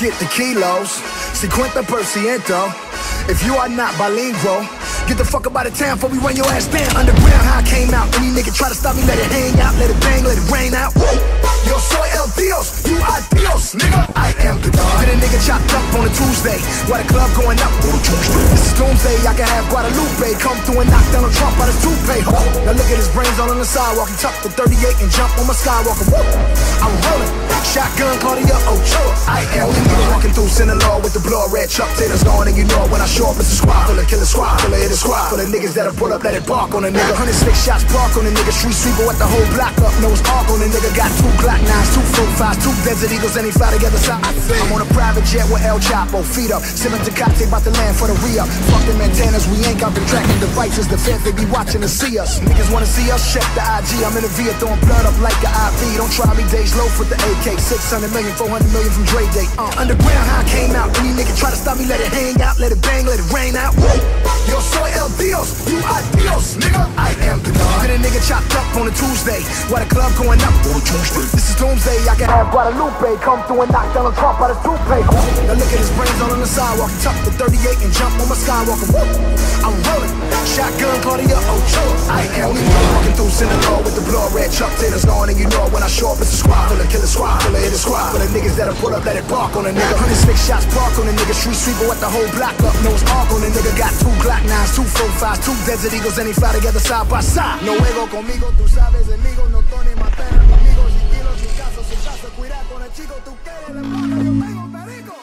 get the kilos, 50%. If you are not bilingual, get the fuck up out of town before we run your ass down. Underground, how I came out. Any nigga try to stop me, let it hang out, let it bang, let it rain out. Yo soy el Dios, you are Dios, nigga. I am the God. Get a nigga chopped up on a Tuesday, while the club going up on a Tuesday. This is doomsday, I can have Guadalupe come through and knock down a Trump out his toupee. Now look at his brains all on the sidewalk. He tucked the 38 and jump on my Skywalker. I'm rolling, shotgun Claudia Ochoa. I am the God. Walking through Sinaloa with the blood red Chuck Taylor's gone, and you know it when I show up, it's a squad full of killer squad, full of hit a squad, full of niggas that'll pull up, let it bark on a nigga. 106 shots park on a nigga, street sweeper with the whole block up, knows arc on a nigga. Got 2 Glock 9s, 2 45s, 2 Desert Eagles, and he fly together side. I'm on a private jet with El Chapo, feet up, sipping Tecate, about to land for the re-up. Fuck them antennas, we ain't got the tracking devices, the feds, they be watching to see us. Niggas wanna see us, check the IG, I'm in a Via throwing blood up like an IV. Don't try me, days low for the AK, 600 million, 400 million from Dre Day. Underground, how I came out, any nigga try to stop me, let it hang out, let it bang, let it rain out. Yo soy el Dios, you are Dios, nigga. I am the God. Get a nigga chopped up on a Tuesday, while the club going up on a Tuesday. This is doomsday, I can have Guadalupe come through and knock down a Trump out his toupee. Now look at his brains all on the sidewalk. He tucked the 38 and jump on my Skywalker. I'm rolling, shotgun Claudia Ochoa. I am the God. Walking through Sinaloa with the blood red Chuck Taylor's gone, and you know it when I show up, it's a squad full of killer squad, full of hit a squad, full of niggas that'll pull up, let it bark on a nigga. 106 shots park on a nigga, street sweeper with the whole block up, knows arc on a nigga. Got 2 Glock 9s, 2 45s, 2 Desert Eagles, and he fly together side by side. No juego conmigo, tú sabes, enemigo, no Tony matar a amigos, sin kilos, sin caso, sin caso, cuidar con el chico, tú quieres, le pagas, yo tengo perico.